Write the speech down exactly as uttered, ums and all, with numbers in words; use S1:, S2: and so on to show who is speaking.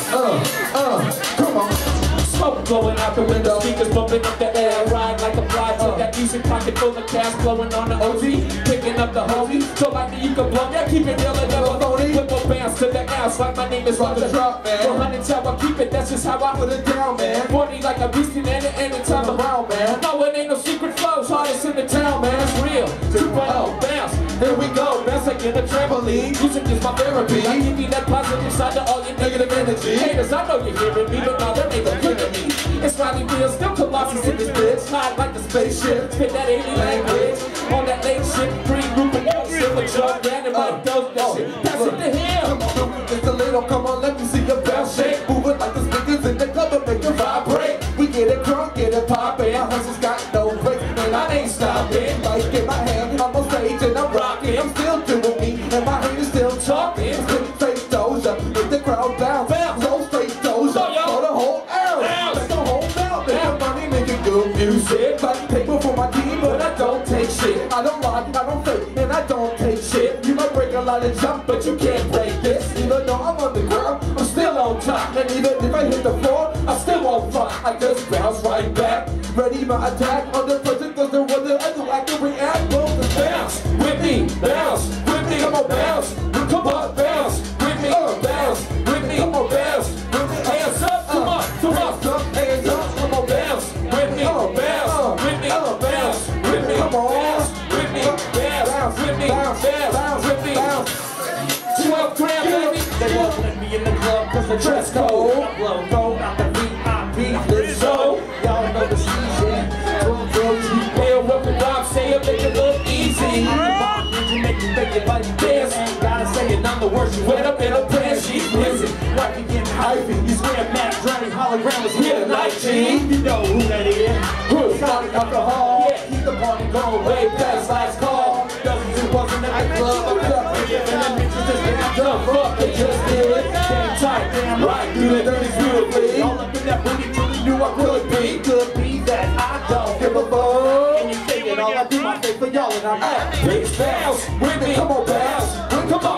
S1: Uh, uh, come on.
S2: Smoke blowing out the window, speakers bumping up the air. Ride like a fly to that music pocket full of cash blowing on the O G. Picking up the homie, so like me you can blow. Yeah, keep it real and never phony. Whip a bounce to the ass like my name is Roger Drop, man. one hundred how I keep it, that's just how I put it down, man. forty like a beast in any anytime around, man. No, it ain't no secret flows, hardest in the town, man. It's real. two point oh bounce, here we go. Bounce like in a trampoline. Music is my therapy. I give you that positive side to all your negative energy. Haters, I know you're hearing me, but now that ain't gonna kill me. It's Riley Real, still Colossus in this bitch. Slide like a spaceship, spit that alien language. On that late shit, green group of young silver jug, random like those that shit. Pass it to him.
S1: Come on, just a little, come on, let me see your bounce shake. Move it like the speakers in the club and make it vibrate. We get it crunk, get it poppin'. My hustle's got no brakes, and I ain't stopping. Mic in my hand, I'm on stage and I'm rocking. I'm still doing me, and my haters still talking. Split straight doja, make the crowd bounce. Roll straight doja, for the whole hour. Make the whole mouth, make money, making good music. Like paper for my team, but I don't take shit. I don't lie, I don't fake, and I don't take shit. You might break a lot of jump, but you can't break this. Even though I'm on the ground, I'm still on top. And even if I hit the floor, I still won't fall. I just bounce right back. Ready my attack on the person, cause they're wondering I do I can react. Boom, and bounce with me, bounce with me, come on, bounce, come on, bounce with me, uh, bounce with me, come on, bounce with me, hands up, come on, come on, hands up, come on, bounce with me, bounce with me, bounce with me, come on, bounce with me, bounce with me, bounce with me, twelve grand, baby. They won't let me in the club cause the dress code. I blow gold out the V I P, let's go. Y'all know the season. twelve drugs, you feel what the dog say, it make it look easy. You make you make your body dance. Ain't gotta say it, I'm the worst. You went up in a pants, she's missing. Like you getting hypey. You swear Matt Drowning hologram is here tonight, G. You know who that is. Who's Sonic Alcohol? Yeah, keep the party going way past last call. Dozens and wasn't at the club. I'm up here, and the bitches just get dumb. Fuck, they just did. Damn tight, damn right. Do the dirty beautifully. All up in that booty, truly knew I could be. Could be that I don't give a fuck. And you thinking all I do my thing for y'all, and I'm at. Please bounce with me. Come on, bounce. Come on.